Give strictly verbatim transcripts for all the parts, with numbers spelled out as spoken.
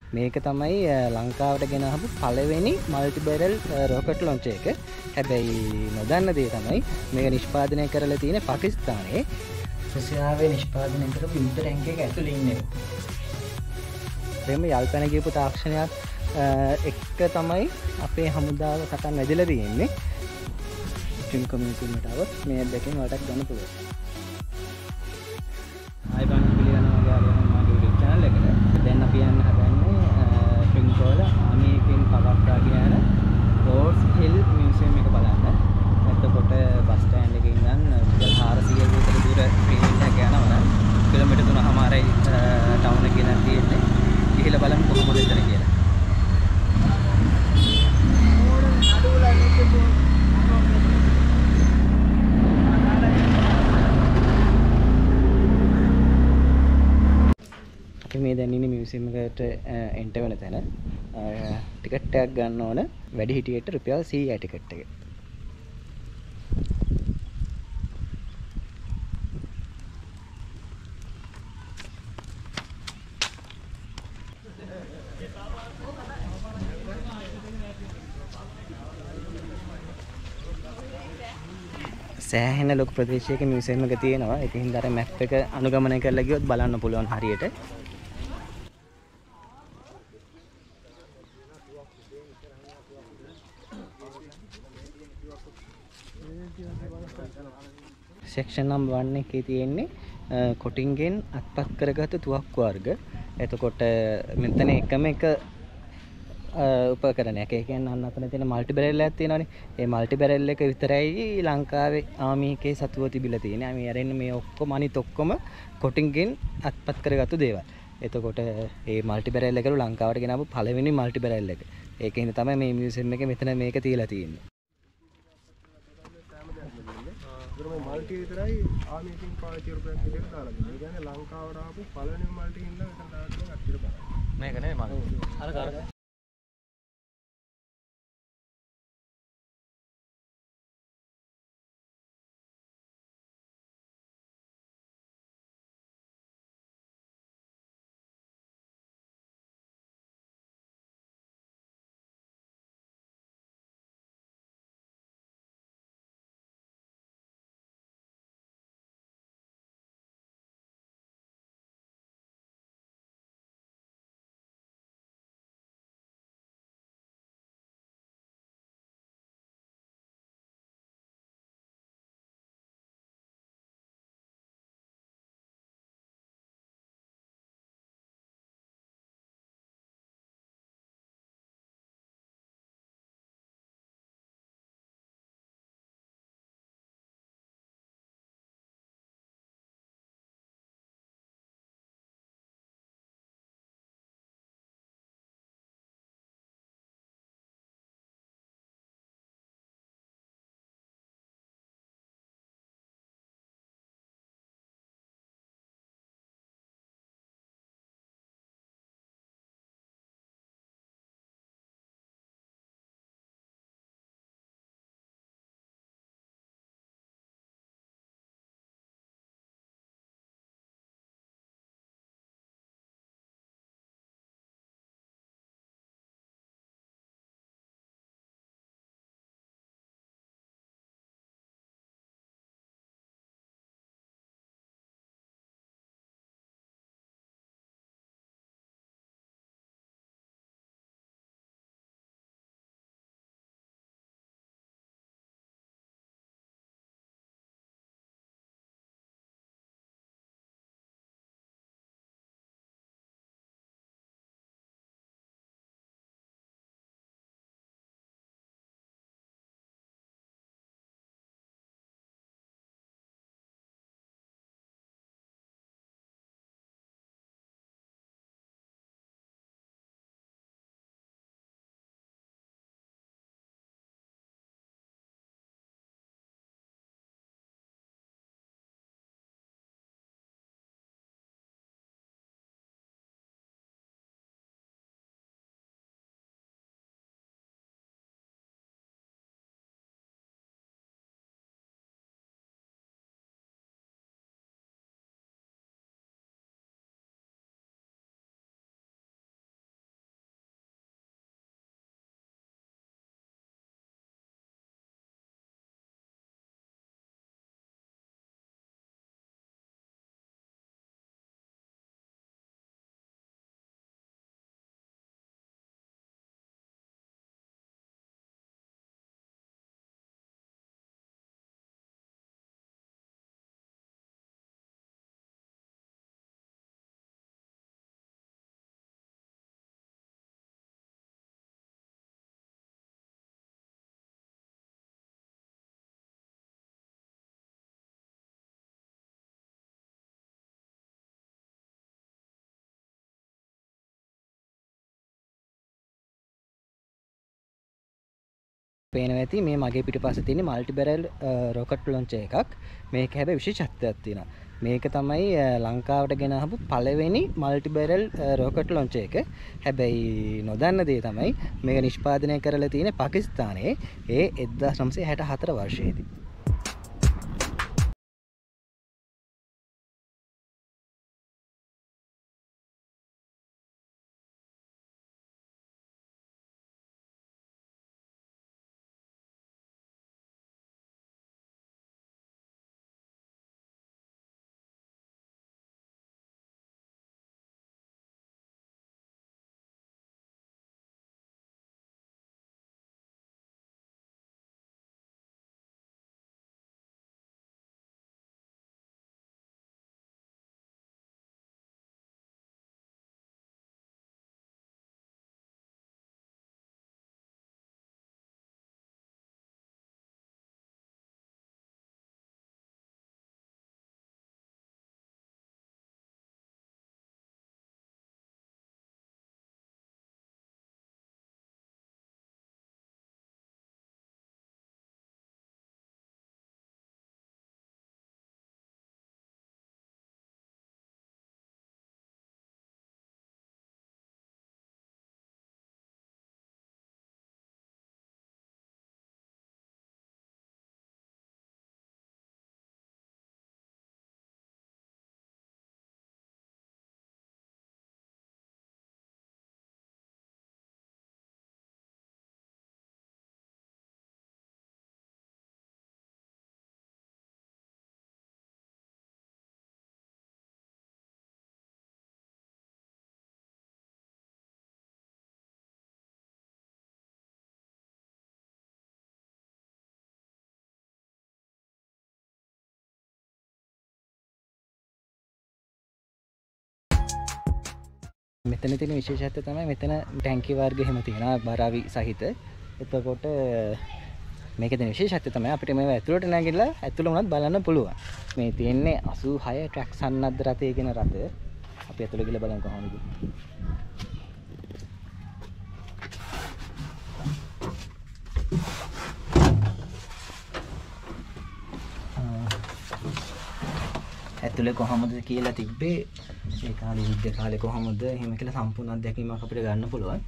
මේක තමයි ලංකාවට ගෙනාවු පළවෙනි මල්ටි බැරල් රොකට් ලොන්චර් එක. හැබැයි නොදන්න දේ තමයි මේක නිෂ්පාදනය කරලා තියෙන්නේ පාකිස්තානයේ. රුසියාවේ නිෂ්පාදනය කරපු යුද්ධ ටැංක් එක ඇතුලේ ඉන්නේ. එතෙම යල්පැන ගියපු තාක්ෂණයක් එක තමයි අපේ හමුදාව සටන් වැදිලා තියෙන්නේ. ට්‍රිම් කමියුනිටි එකට આવොත් මේ දෙකෙන් වලටක් ගන්න පුළුවන්. ආයි බන් පිළිගන්නවා වගේ ආරයන් මාගේ YouTube channel එකට. දැන් අපි යන්න හදන්නේ ට්‍රිම් වල ආමි එකෙන් පවත්වා කියන රෝඩ්ස් හිල් මියුසියම් එක බලන්න. එතකොට බස් ස්ටෑන්ඩ් එකේ ඉඳන් හාරසිය විතර දුර ට්‍රේන් එක යනවා නම් කිලෝමීටර් තුනමාරයි ටවුන් එකේ ඉඳන් තියෙන්නේ. ගිහිල්ලා බලමු කොහොමද එතන කියලා. අපි මේ දැන් ඉන්නේ මියුසියම් එකට එන්ටර් වෙන තැන. ටිකට් එකක් ගන්න ඕන. වැඩි හිටියට රුපියල් සීයයි ටිකට් එක. සෑහෙන ලොකු ප්‍රදේශයක මියුසියම් එක තියෙනවා. ඒකින් හින්දා අර මැප් එක අනුගමනය කරලා ගියොත් බලන්න පුළුවන් හරියට. සෙක්ෂන් නම්බර් වන් එකේ තියෙන්නේ කොටින්ගෙන් අත්පත් කරගත් තුවක්කු වර්ග. එතකොට මෙතන එකම එක උපකරණයක්. ඒ කියන්නේ අන්න අතන තියෙන මල්ටි බැරල් එකක් තියෙනවානේ. ඒ මල්ටි බැරල් එක විතරයි ලංකාවේ ආමි එකේ සතුව තිබිලා තියෙන්නේ. මේ අරින්න මේ ඔක්කොම අනිත් ඔක්කොම කොටින්ගෙන් අත්පත් කරගත්තු දේවල්. එතකොට මේ මල්ටි බැරල් එකලු ලංකාවට ගෙනාවු පළවෙනි මල්ටි බැරල් එක. ඒකින් තමයි මේ මියුසියම් එකේ මෙතන මේක තියලා තියෙන්නේ. මේ මල්ටි විතරයි ආමි එකෙන් පාවිච්චි කරපු එකක් විදිහට දාලා තියෙනවා. ඒ කියන්නේ ලංකාවට ආපු පළවෙනි මල්ටි ඉඳලා එතන දාලා තියෙන කට්ටියට බලන්න. මේක නෙමෙයි මල්ටි. අර අර පේනවා ඇති මේ මගේ පිටුපස්සේ තියෙන মালටි බැරල් රොකට් ලොන්චර් එකක්. මේක හැබැයි විශේෂත්වයක් තියෙනවා. මේක තමයි ලංකාවට ගෙන ආපු පළවෙනි মালටි බැරල් රොකට් ලොන්චර් එක. හැබැයි නොදන්න දේ තමයි මේක නිෂ්පාදනය කරලා තියෙන්නේ පාකිස්තානයේ ඒ එක්දාස් නවසිය හැට හතර වර්ෂයේදී. මෙතන තියෙන විශේෂත්වය තමයි මෙතන ටැංකිය වර්ග එහෙම තියෙනවා බරාවි සහිත. එතකොට මේකේ තියෙන විශේෂත්වය තමයි අපිට මේව ඇතුළට නැගිටලා ඇතුළ වුණත් බලන්න පුළුවන්. මේ තියෙන්නේ අසූ හය ට්‍රැක් සන්නද්ධ රථය කියන රථය. අපි ඇතුළ ගිහලා බලමු කොහොමද. ඇතුලේ කොහොමද කියලා තිබ්බේ ඒ කාලේ යුද්ධ කාලේ කොහොමද එහෙම කියලා සම්පූර්ණ අත්දැකීමක් අපිට ගන්න පුළුවන්.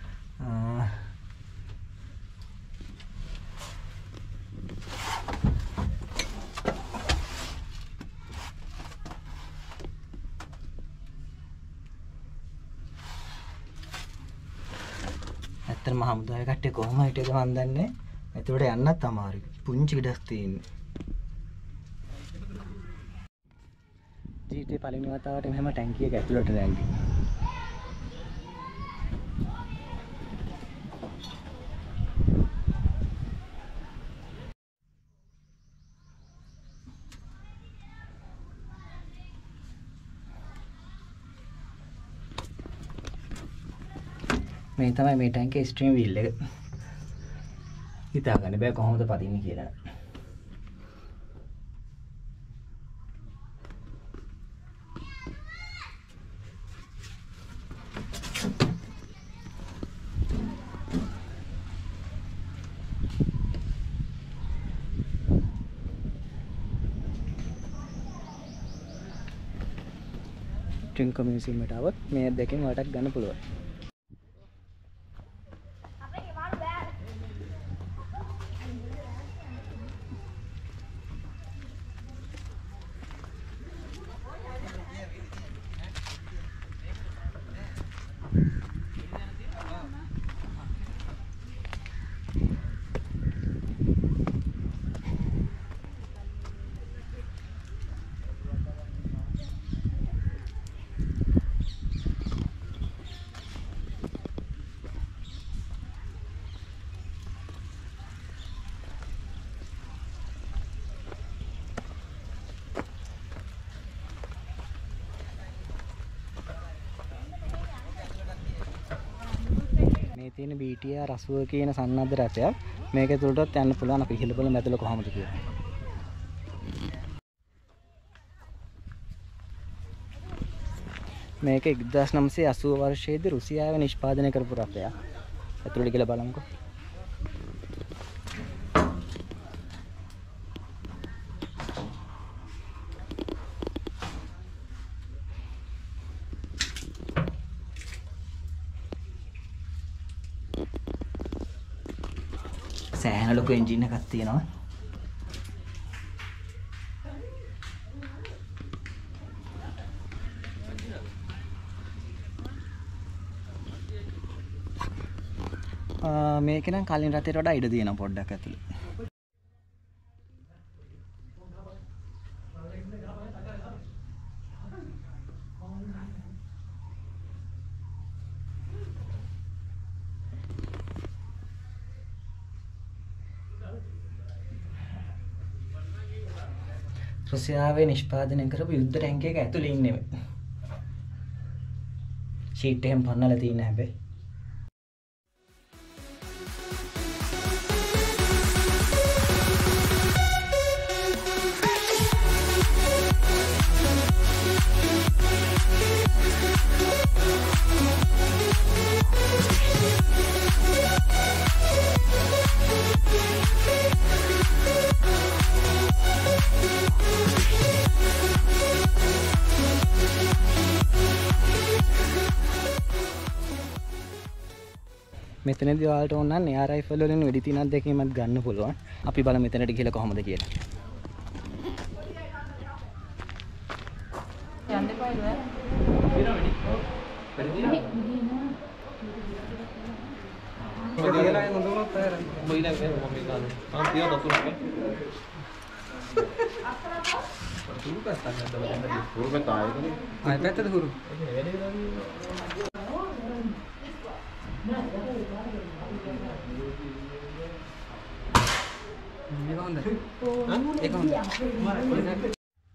ඇත්තටම හමුදාවේ කට්ටිය කොහොම හිටියද මන් දන්නේ. ඇතුලට යන්නත් අමාරුයි. පුංචි ඉඩක් තියෙන්නේ. ජීවිතේ පළවෙනි වතාවට මෙහෙම ටැංකිය එක ඇතුළට දැම්මේ. මේ තමයි මේ ටැංකියේ ස්ට්‍රීම් වීල් එක. හිතා ගන්න බෑ කොහොමද පදින්නේ කියලා. ට්‍රින්කෝ මියුසියම් එකට આવොත් මේ දෙකෙන් වටක් ගන්න පුළුවන්. මේ තියෙන බී ටී ආර් අසූව කියන සන්නද්ධ රථයක්. මේක ඇතුළටත් යන්න පුළුවන්. අපි ඉහළ බලමු ඇතුළ කොහොමද කියලා. මේක එක්දාස් නවසිය අසූ වර්ෂයේදී රුසියාවේ නිෂ්පාදනය කරපු රථයක්. ඇතුළට ගිහලා බලමුකෝ. සෑහෙන ලොකු එන්ජින් එකක් තියෙනවා. මේක නම් කලින් රටේට වඩා ඉඩ තියෙනවා පොඩ්ඩක් ඇතුළේ. රුසියාවේ නිෂ්පාදනය කරපු යුද්ධ ටැංකියක එක ඇතුළේ ඉන්නේ මේ. ෂීට් එකෙන් පන්නලා තියෙන හැබැයි. මෙතනදී ඔයාලට ඕන නම් එයාර් රයිෆල් වලින් වෙඩි තිනක් දෙකීමත් ගන්න පුළුවන්. අපි බලමු මෙතනට ගිහලා කොහොමද කියලා. යන්න එපා නේද? දිනව වෙඩි. වෙඩි දිනව. ඒක තියලා හොඳ වුණොත් අය උඹ ඊළඟ මේ මම මේ ගන්න. ආ තියව දතුරක්. හුරු පැත්තක් නැද්ද? හුරු පැත්ත ආයෙකනේ. ආයෙ පැත්තද හුරු. ඒක වැඩි කරන්නේ. Ini kau anda? Hah? Eh kau anda?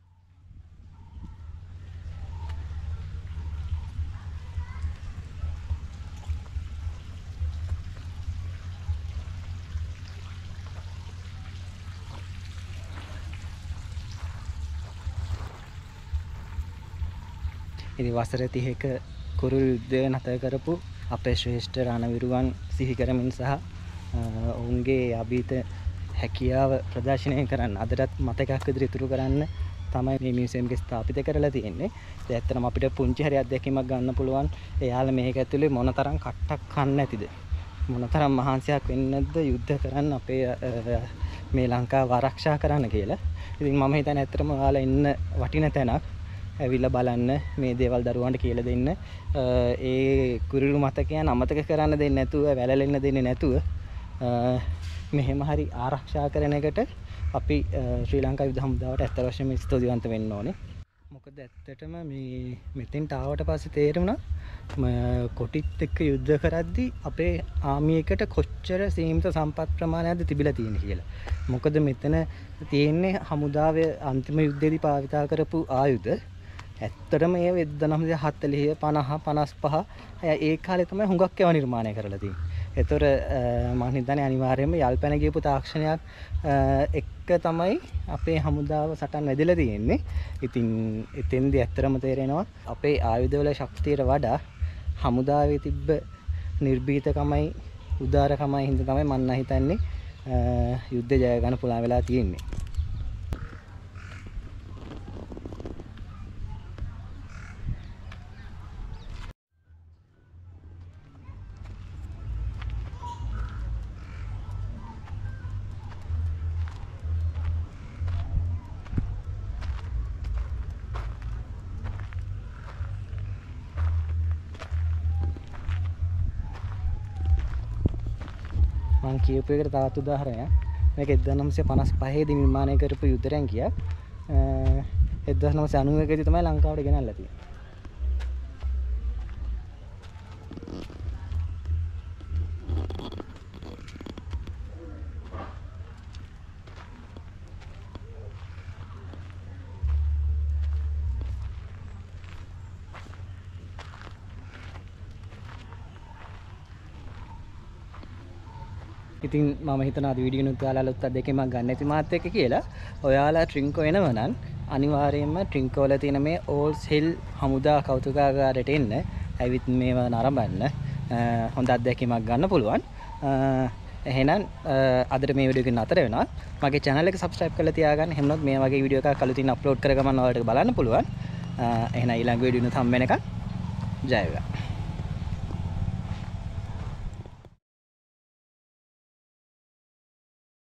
Ini වසර තිහක කුරුල් යුද්ධය නැතර කරපු අපේ ශ්‍රේෂ්ඨ රණවිරුවන් සිහි කරමින් සහ ඔවුන්ගේ අභීත හැකියාව ප්‍රදර්ශනය කරන්න අදටත් මතකයක් විදිහට ඉතුරු කරන්න තමයි මේ මියුසියම් එක ස්ථාපිත කරලා තියෙන්නේ. ඒ ඇත්තටම අපිට පුංචි හරි අත්දැකීමක් ගන්න පුළුවන්. එයාලා මේක ඇතුලේ මොනතරම් කට්ටක් කන්න නැතිද? මොනතරම් මහන්සියක් වෙන්නේ නැද්ද යුද්ධ කරන්න අපේ මේ ලංකාව ආරක්ෂා කරන්න කියලා. ඉතින් මම හිතන්නේ ඇත්තටම ඔයාලා ඉන්න වටින තැනක් ඇවිල්ලා බලන්න මේ දේවල් දරුවන්ට කියලා දෙන්න. ඒ කුරුළු මතකයන් අමතක කරන්න දෙන්නේ නැතුව වැළලෙන්න දෙන්නේ නැතුව මෙහෙම හරි ආරක්ෂා කරන එකට අපි ශ්‍රී ලංකා යුද හමුදාවට ඇත්ත වශයෙන්ම ස්තුතිවන්ත වෙන්න ඕනේ. මොකද ඇත්තටම මේ මෙතෙන්ට ආවට පස්සේ තේරුණා කොටිත් එක්ක යුද්ධ කරද්දී අපේ ආමි එකට කොච්චර සීමිත සම්පත් ප්‍රමාණයක්ද තිබිලා තියෙන්නේ කියලා. මොකද මෙතන තියෙන්නේ හමුදාවේ අන්තිම යුද්ධයේදී භාවිතා කරපු ආයුධ. ඇත්තටම ඒ වෙද්දනම්ද හතලිහ පනහ පනස් පහ ඒ කාලේ තමයි හුඟක් ඒවා නිර්මාණය කරලා තියෙන්නේ. ඒතර මම හිතන්නේ අනිවාර්යයෙන්ම යල්පැන ගියපු තාක්ෂණයක් එක්ක තමයි අපේ හමුදාව සටන් වැදලා තියෙන්නේ. ඉතින් එතෙන්දී ඇත්තටම තේරෙනවා අපේ ආයුධවල ශක්තියට වඩා හමුදාවේ තිබ්බ නිර්භීතකමයි උදාරකමයි හින්දා තමයි මම හිතන්නේ යුද්ධ ජය ගන්න පුළුවන් වෙලා තියෙන්නේ. මම කියපු එකට තවත් උදාහරණයක්. මේක එක්දහස් නවසිය පනස් පහේ දී නිර්මාණය කරපු යුද්ධ ටැංකියක්. එක්දහස් නවසිය අනූ එකේ දී තමයි ලංකාවට ගෙනල්ලා තියෙන්නේ. ඉතින් මම හිතනවා අද වීඩියෝ නුත් ඔයාලට දෙකෙන්ම ගන්න නැති මාත් එක්ක කියලා. ඔයාලා ට්‍රින්කෝ එනව නම් අනිවාර්යයෙන්ම ට්‍රින්කෝ වල තියෙන මේ ඕල්ස් හිල් හමුදා කෞතුකාගාරයට එන්න. ඇවිත් මේව නරඹන්න. හොඳ අත්දැකීමක් ගන්න පුළුවන්. එහෙනම් අදට මේ වීඩියෝ එක නතර වෙනවා. මගේ channel එක subscribe කරලා තියාගන්න. එහෙම නැත්නම් මේ වගේ වීඩියෝ එකක් අලුතින් අප්ලෝඩ් කරගමන් ඔයාලට බලන්න පුළුවන්. එහෙනම් ඊළඟ වීඩියෝ නුත් හම්බ වෙනකන් ජය වේවා.